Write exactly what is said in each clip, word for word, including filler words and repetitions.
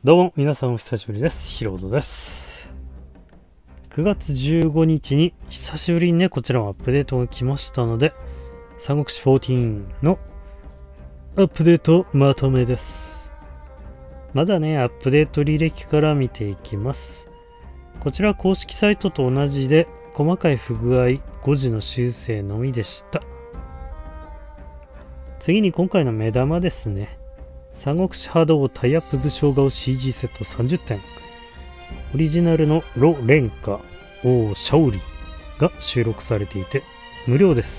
どうも皆さんお久しぶりです。ヒロドです。くがつじゅうごにちに久しぶりにねこちらもアップデートが来ましたので、三国志じゅうよんのアップデートまとめです。まだねアップデート履歴から見ていきます。こちらは公式サイトと同じで細かい不具合誤字の修正のみでした。次に今回の目玉ですね。三国志波動タイアップ武将顔 シージー セットさんじゅってん、オリジナルのロ・レンカ王シャオリが収録されていて無料です。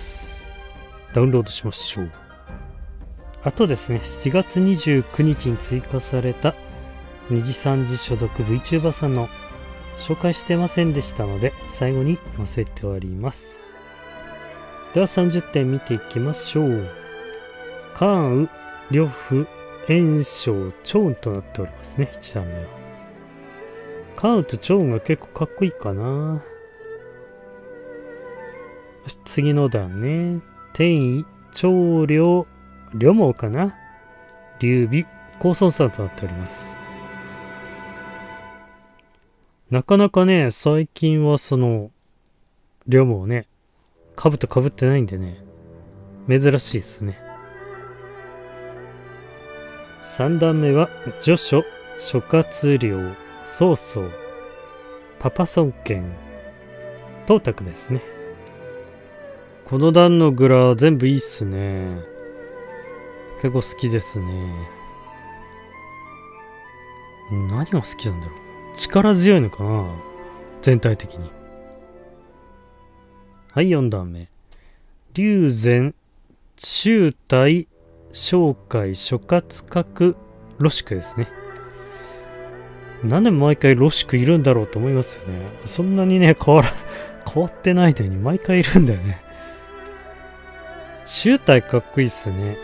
ダウンロードしましょう。あとですね、しちがつにじゅうくにちに追加されたにじさんじ所属 VTuber さんの紹介してませんでしたので最後に載せております。ではさんじゅってん見ていきましょう。カーンウ、リョフ、炎章、チョウンとなっておりますね。いちだんめはカーンとチョウンが結構かっこいいかな。次の段ね、天意、長領、両毛かな、劉備、高孫さんとなっております。なかなかね最近はその両毛ねかぶとかぶってないんでね珍しいですね。さんだんめは序書、諸葛亮、曹操、パパ孫権、董卓ですね。この段のグラ全部いいっすね。結構好きですね。何が好きなんだろう。力強いのかな全体的に。はい、よんだんめ龍禅、中隊、紹介、諸葛閣、ロシクですね。なんで毎回ロシクいるんだろうと思いますよね。そんなにね変わら変わってないのに毎回いるんだよね。中隊かっこいいっすね。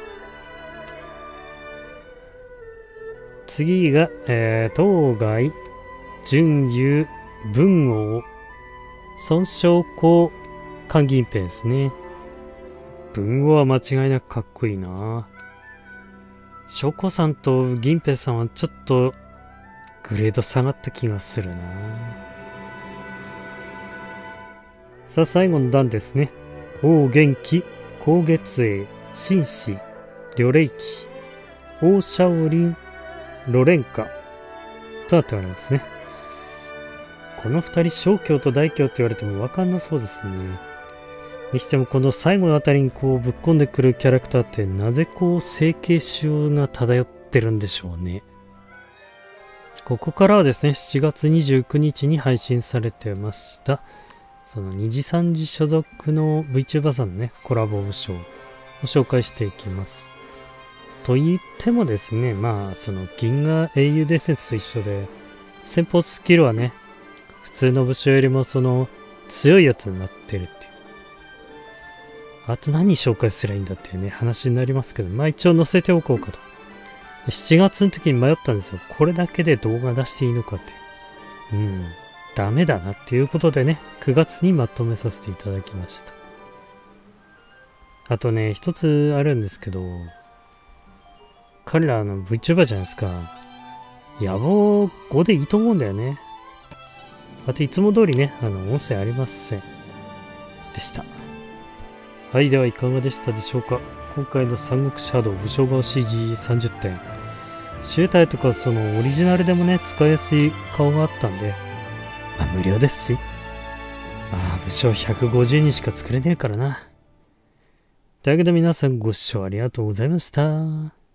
次が、えー、当該、準牛、文王、孫尚公、韓銀平ですね。文王は間違いなくかっこいいな。翔子さんと銀平さんはちょっとグレード下がった気がするな。さあ最後の段ですね。王元気、高月英、紳士、呂礼記、王シャオリン、ロレンカとなっておりますね。この二人小京と大京って言われても分かんなそうですね。にしてもこの最後のあたりにこうぶっ込んでくるキャラクターってなぜこう整形臭が漂ってるんでしょうね。ここからはですねしちがつにじゅうくにちに配信されてましたそのにじさんじ所属の VTuber さんのねコラボ武将を紹介していきます。と言ってもですね、まあその銀河英雄伝説と一緒で戦法スキルはね普通の武将よりもその強いやつになってるっていう。あと何紹介すればいいんだっていうね話になりますけど、まあ一応載せておこうかと。しちがつの時に迷ったんですよ。これだけで動画出していいのかって。うんダメだなっていうことでねくがつにまとめさせていただきました。あとね一つあるんですけど、彼らの VTuber じゃないですか。野望ごでいいと思うんだよね。あといつも通りねあの音声ありませんでした。はい、ではいかがでしたでしょうか。今回の三国志波動武将顔 シージーさんじゅってん、集大とかそのオリジナルでもね使いやすい顔があったんで、まあ無料ですし、まあ武将ひゃくごじゅうにんしか作れねえからな。というわけで皆さんご視聴ありがとうございました。